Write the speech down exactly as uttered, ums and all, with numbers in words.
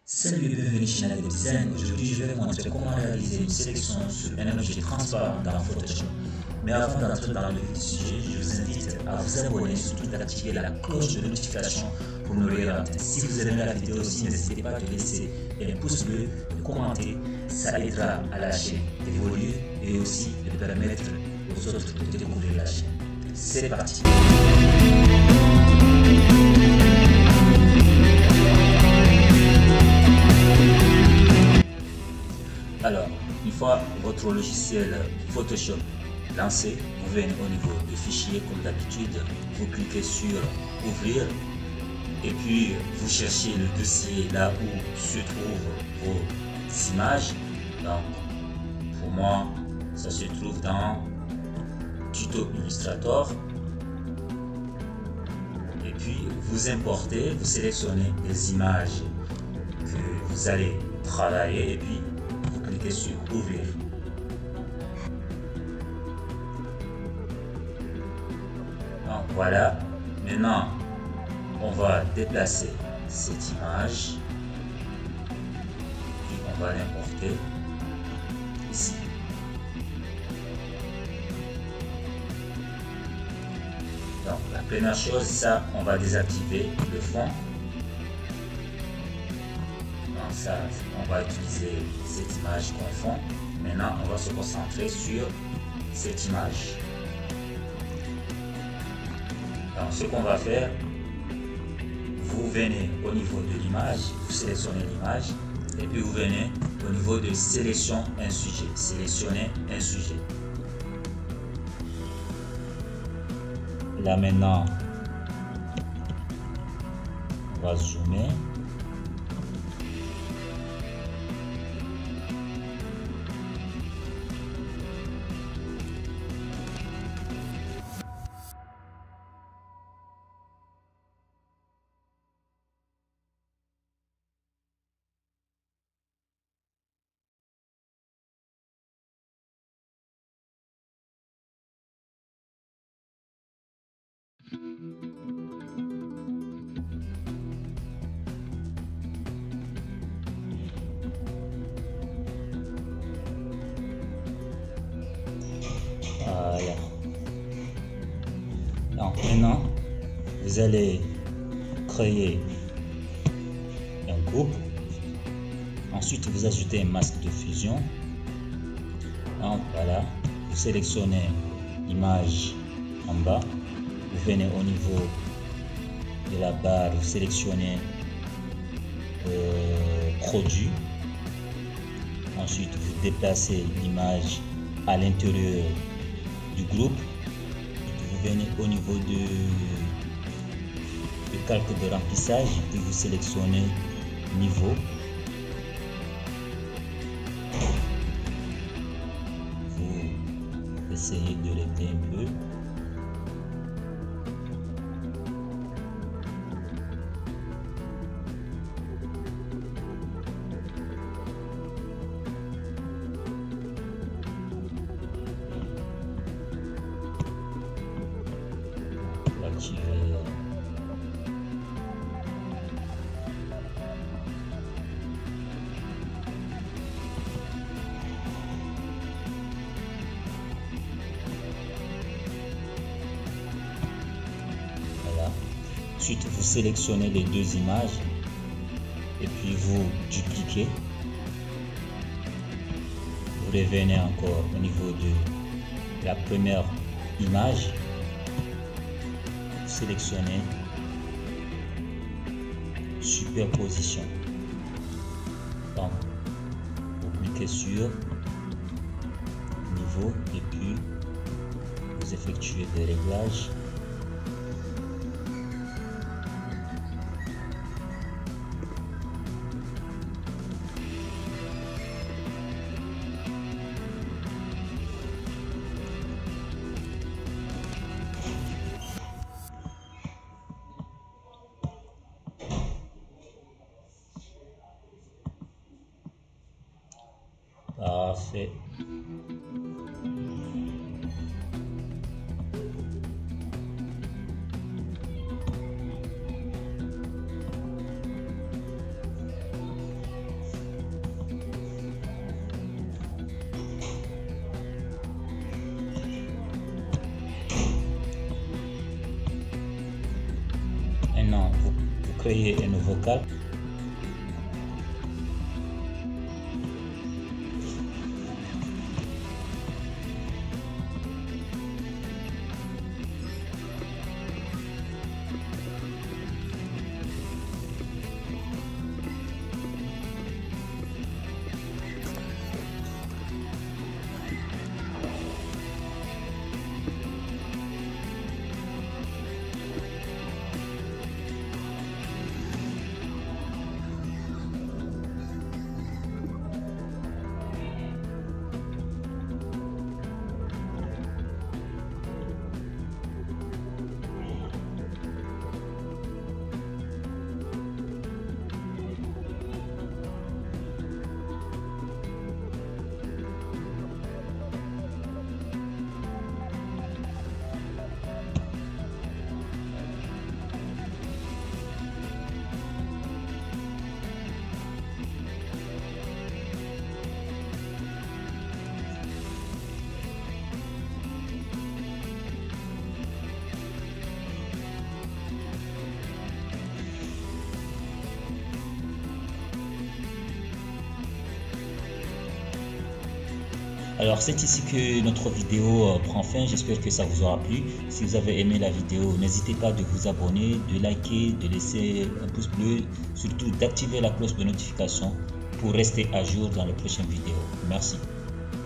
Salut et bienvenue chez Nagel Design. Aujourd'hui, je vais vous montrer comment réaliser une sélection sur un objet transparent dans Photoshop. Mais avant d'entrer dans le vif du sujet, je vous invite à vous abonner et surtout d'activer la cloche de notification pour ne rien rater. Si vous aimez la vidéo aussi, n'hésitez pas à laisser un pouce bleu, de commenter, ça aidera à la chaîne d'évoluer et aussi de permettre aux autres de découvrir la chaîne. C'est parti. Alors, une fois votre logiciel Photoshop lancé, vous venez au niveau du fichier comme d'habitude, vous cliquez sur ouvrir et puis vous cherchez le dossier là où se trouvent vos images. Donc, pour moi, ça se trouve dans Tuto Illustrator. Et puis, vous importez, vous sélectionnez les images que vous allez travailler et puis cliquez sur ouvrir. Donc voilà, maintenant on va déplacer cette image et on va l'importer ici. Donc la première chose, ça on va désactiver le fond. Ça, on va utiliser cette image comme fond. Maintenant, on va se concentrer sur cette image. Donc, ce qu'on va faire, vous venez au niveau de l'image, vous sélectionnez l'image, et puis vous venez au niveau de sélection un sujet. Sélectionnez un sujet. Là maintenant, on va zoomer. Voilà. Donc maintenant, vous allez créer un groupe. Ensuite, vous ajoutez un masque de fusion. Donc voilà, vous sélectionnez l'image en bas. Vous venez au niveau de la barre, vous sélectionnez euh, produit. Ensuite, vous déplacez l'image à l'intérieur du groupe. Vous venez au niveau de, de calque de remplissage, puis vous sélectionnez niveau. Vous essayez de l'éteindre un peu. Voilà. Ensuite, vous sélectionnez les deux images et puis vous dupliquez. Vous revenez encore au niveau de la première image. Sélectionnez superposition. Donc, vous cliquez sur niveau et puis vous effectuez des réglages. Parfait. créer un nouveau calque. Alors c'est ici que notre vidéo prend fin, j'espère que ça vous aura plu. Si vous avez aimé la vidéo, n'hésitez pas de vous abonner, de liker, de laisser un pouce bleu, surtout d'activer la cloche de notification pour rester à jour dans les prochaines vidéos. Merci.